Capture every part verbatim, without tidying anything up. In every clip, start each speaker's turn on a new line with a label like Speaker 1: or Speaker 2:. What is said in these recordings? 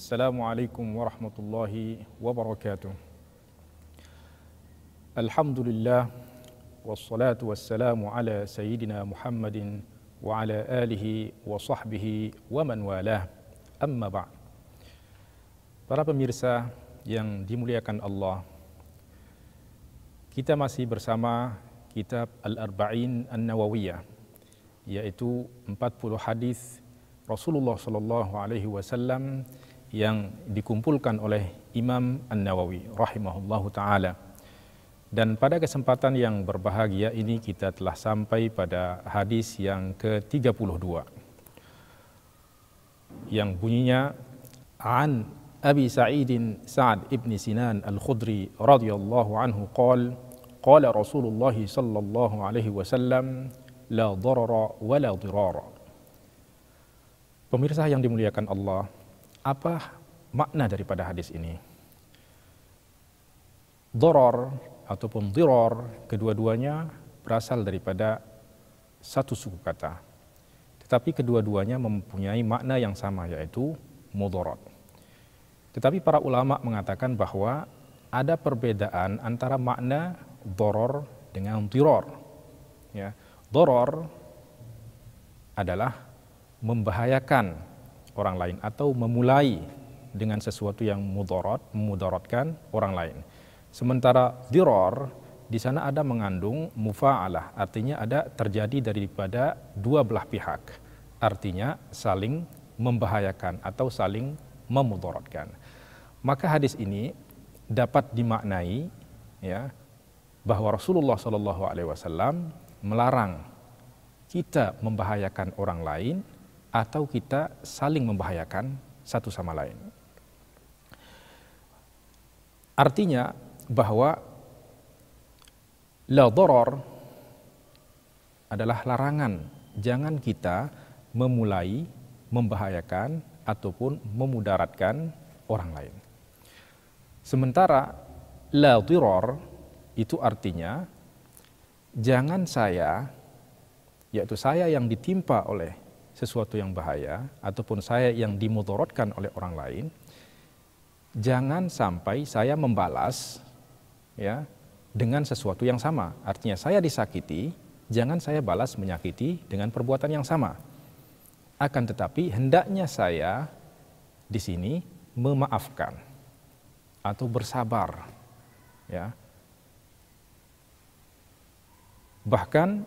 Speaker 1: Assalamualaikum warahmatullahi wabarakatuh. Alhamdulillah, wassalatu wassalamu ala sayyidina Muhammadin wa ala alihi wa sahbihi wa man walah. Amma ba'd. Para pemirsa yang dimuliakan Allah, kita masih bersama kitab Al-Arba'in An-Nawawiyah, yaitu empat puluh hadis Rasulullah sallallahu alaihi wasallam yang dikumpulkan oleh Imam An-Nawawi rahimahullahu taala. Dan pada kesempatan yang berbahagia ini kita telah sampai pada hadis yang ke tiga puluh dua yang bunyinya, an Abi Sa'idin Sa'ad ibn Sinan Al-Khudri radhiyallahu anhu qala qala Rasulullah sallallahu alaihi wasallam la darara wa la dirara. Pemirsa yang dimuliakan Allah, apa makna daripada hadis ini? Darar ataupun dirar, kedua-duanya berasal daripada satu suku kata, tetapi kedua-duanya mempunyai makna yang sama, yaitu mudarat. Tetapi para ulama mengatakan bahwa ada perbedaan antara makna darar dengan dirar. Ya, darar adalah membahayakan orang lain atau memulai dengan sesuatu yang mudarat, memudaratkan orang lain. Sementara dirar di sana ada mengandung mufa'alah, artinya ada terjadi daripada dua belah pihak, artinya saling membahayakan atau saling memudaratkan. Maka hadis ini dapat dimaknai ya bahwa Rasulullah Shallallahu Alaihi Wasallam melarang kita membahayakan orang lain atau kita saling membahayakan satu sama lain. Artinya bahwa la darar adalah larangan, jangan kita memulai membahayakan ataupun memudaratkan orang lain. Sementara la dirar itu artinya jangan saya, yaitu saya yang ditimpa oleh sesuatu yang bahaya ataupun saya yang dimudaratkan oleh orang lain, jangan sampai saya membalas ya dengan sesuatu yang sama. Artinya saya disakiti, jangan saya balas menyakiti dengan perbuatan yang sama. Akan tetapi hendaknya saya di sini memaafkan atau bersabar ya. Bahkan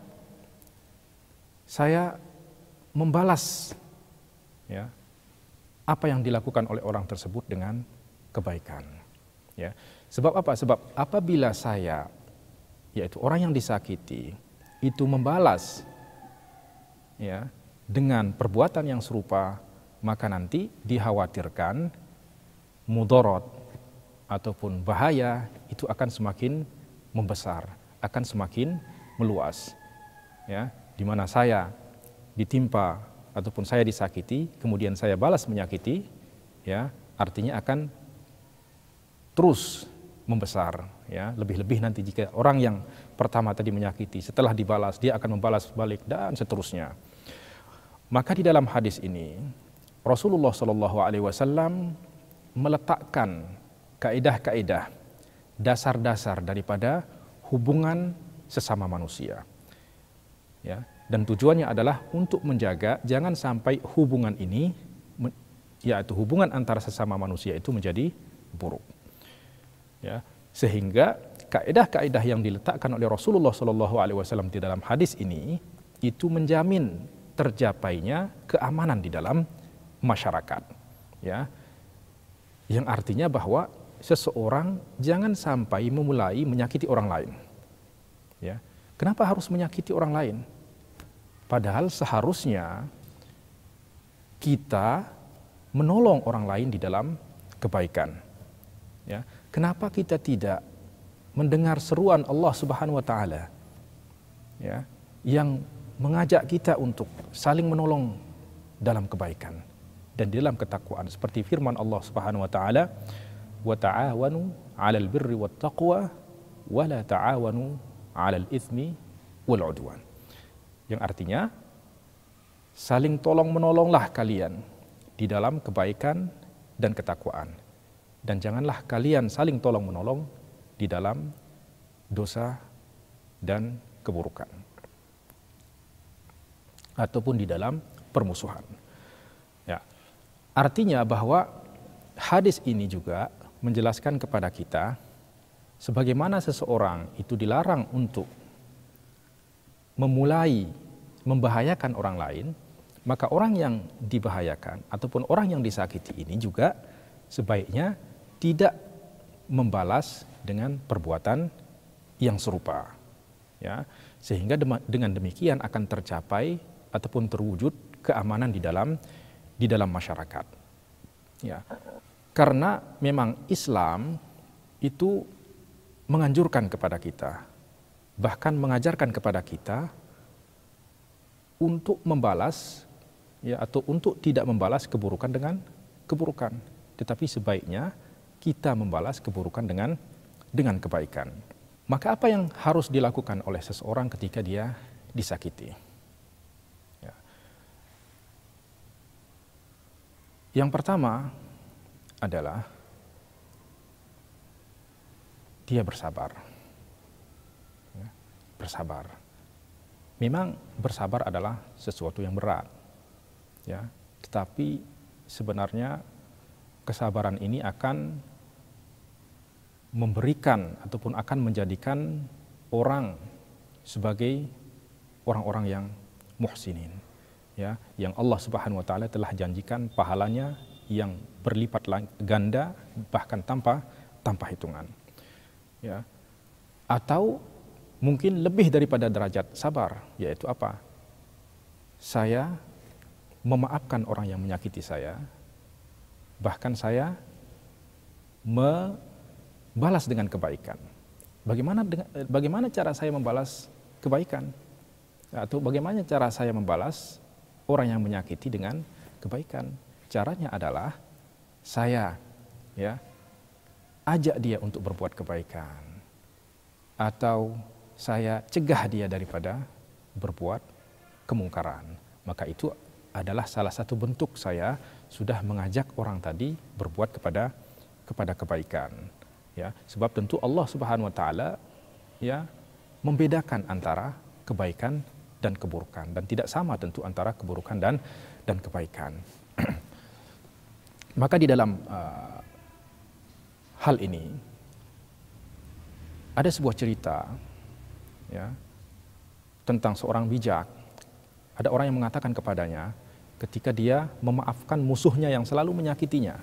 Speaker 1: saya membalas ya apa yang dilakukan oleh orang tersebut dengan kebaikan ya. Sebab apa? Sebab apabila saya, yaitu orang yang disakiti, itu membalas ya dengan perbuatan yang serupa, maka nanti dikhawatirkan mudarat ataupun bahaya itu akan semakin membesar, akan semakin meluas ya, di mana saya ditimpa ataupun saya disakiti, kemudian saya balas menyakiti, ya artinya akan terus membesar, ya lebih-lebih nanti jika orang yang pertama tadi menyakiti, setelah dibalas dia akan membalas balik dan seterusnya. Maka di dalam hadis ini Rasulullah Shallallahu Alaihi Wasallam meletakkan kaidah-kaidah, dasar-dasar daripada hubungan sesama manusia, ya. Dan tujuannya adalah untuk menjaga jangan sampai hubungan ini, yaitu hubungan antara sesama manusia itu menjadi buruk. Ya, sehingga kaidah-kaidah yang diletakkan oleh Rasulullah Shallallahu Alaihi Wasallam di dalam hadis ini itu menjamin tercapainya keamanan di dalam masyarakat. Ya, yang artinya bahwa seseorang jangan sampai memulai menyakiti orang lain. Ya, kenapa harus menyakiti orang lain? Padahal seharusnya kita menolong orang lain di dalam kebaikan. Ya, kenapa kita tidak mendengar seruan Allah Subhanahu wa taala ya, yang mengajak kita untuk saling menolong dalam kebaikan dan di dalam ketakwaan, seperti firman Allah Subhanahu wa taala, wa ta'awanu 'alal birri wat taqwa wa la ta'awanu 'alal itsmi wal 'udwan. Yang artinya saling tolong menolonglah kalian di dalam kebaikan dan ketakwaan. Dan janganlah kalian saling tolong-menolong di dalam dosa dan keburukan, ataupun di dalam permusuhan. Ya. Artinya bahwa hadis ini juga menjelaskan kepada kita sebagaimana seseorang itu dilarang untuk memulai membahayakan orang lain, maka orang yang dibahayakan ataupun orang yang disakiti ini juga sebaiknya tidak membalas dengan perbuatan yang serupa, ya, sehingga dengan demikian akan tercapai ataupun terwujud keamanan di dalam di dalam masyarakat, ya, karena memang Islam itu menganjurkan kepada kita, bahkan mengajarkan kepada kita untuk membalas, ya, atau untuk tidak membalas keburukan dengan keburukan, tetapi sebaiknya kita membalas keburukan dengan dengan kebaikan. Maka apa yang harus dilakukan oleh seseorang ketika dia disakiti? Ya. Yang pertama adalah dia bersabar. Ya, bersabar. Memang bersabar adalah sesuatu yang berat, ya. Tetapi sebenarnya kesabaran ini akan memberikan ataupun akan menjadikan orang sebagai orang-orang yang muhsinin, ya, yang Allah Subhanahu wa taala telah janjikan pahalanya yang berlipat ganda bahkan tanpa tanpa hitungan, ya. Atau mungkin lebih daripada derajat sabar, yaitu apa? Saya memaafkan orang yang menyakiti saya, bahkan saya membalas dengan kebaikan. Bagaimana dengan, bagaimana cara saya membalas kebaikan? Atau bagaimana cara saya membalas orang yang menyakiti dengan kebaikan? Caranya adalah saya, ya, ajak dia untuk berbuat kebaikan, atau saya cegah dia daripada berbuat kemungkaran. Maka itu adalah salah satu bentuk saya sudah mengajak orang tadi berbuat kepada kepada kebaikan, ya. Sebab tentu Allah Subhanahu wa taala, ya, membedakan antara kebaikan dan keburukan, dan tidak sama tentu antara keburukan dan dan kebaikan. Maka di dalam uh, hal ini ada sebuah cerita, ya, tentang seorang bijak. Ada orang yang mengatakan kepadanya ketika dia memaafkan musuhnya yang selalu menyakitinya.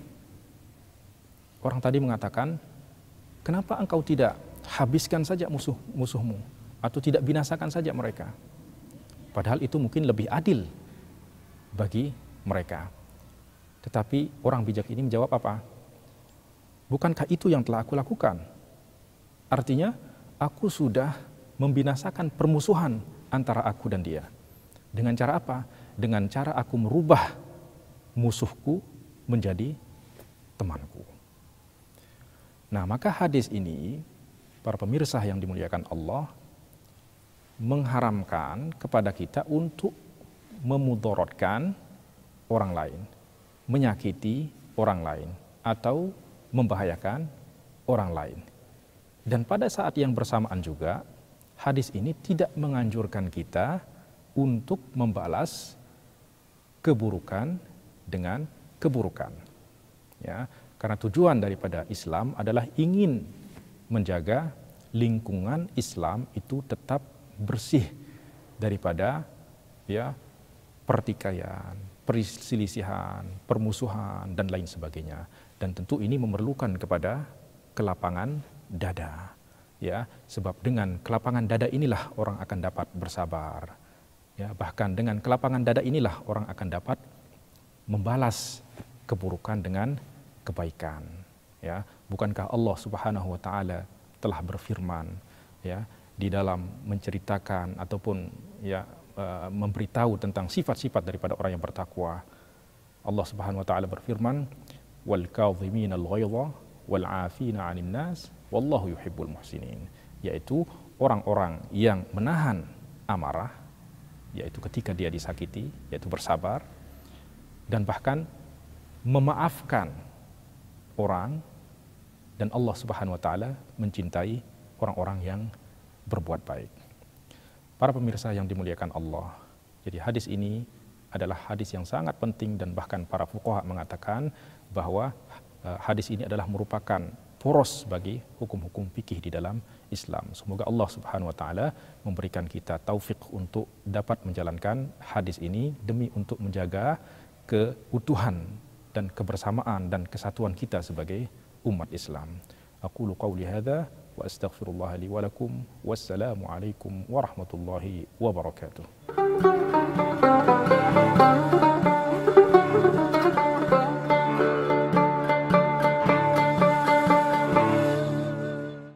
Speaker 1: Orang tadi mengatakan, kenapa engkau tidak habiskan saja musuh-musuhmu atau tidak binasakan saja mereka? Padahal itu mungkin lebih adil bagi mereka. Tetapi orang bijak ini menjawab apa? Bukankah itu yang telah aku lakukan? Artinya, aku sudah membinasakan permusuhan antara aku dan dia. Dengan cara apa? Dengan cara aku merubah musuhku menjadi temanku. Nah, maka hadis ini, para pemirsa yang dimuliakan Allah, mengharamkan kepada kita untuk memudorotkan orang lain, menyakiti orang lain, atau membahayakan orang lain. Dan pada saat yang bersamaan juga, hadis ini tidak menganjurkan kita untuk membalas keburukan dengan keburukan, ya, karena tujuan daripada Islam adalah ingin menjaga lingkungan Islam itu tetap bersih daripada, ya, pertikaian, perselisihan, permusuhan, dan lain sebagainya. Dan tentu ini memerlukan kepada kelapangan dada, ya, sebab dengan kelapangan dada inilah orang akan dapat bersabar, ya, bahkan dengan kelapangan dada inilah orang akan dapat membalas keburukan dengan kebaikan, ya. Bukankah Allah Subhanahu wa taala telah berfirman, ya, di dalam menceritakan ataupun, ya, uh, memberitahu tentang sifat-sifat daripada orang yang bertakwa. Allah Subhanahu wa taala berfirman, wal kadhimina al-ghaidha wal 'afina 'anil nas wallahu yuhibbul muhsinin, yaitu orang-orang yang menahan amarah, yaitu ketika dia disakiti, yaitu bersabar, dan bahkan memaafkan orang, dan Allah Subhanahu wa taala mencintai orang-orang yang berbuat baik. Para pemirsa yang dimuliakan Allah, jadi hadis ini adalah hadis yang sangat penting, dan bahkan para fuqaha mengatakan bahwa uh, hadis ini adalah merupakan poros bagi hukum-hukum fikih di dalam Islam. Semoga Allah Subhanahu wa taala memberikan kita taufik untuk dapat menjalankan hadis ini demi untuk menjaga keutuhan dan kebersamaan dan kesatuan kita sebagai umat Islam. Aqulu qawli hadza wa astaghfirullah li wa lakum. Wassalamu alaikum warahmatullahi wabarakatuh.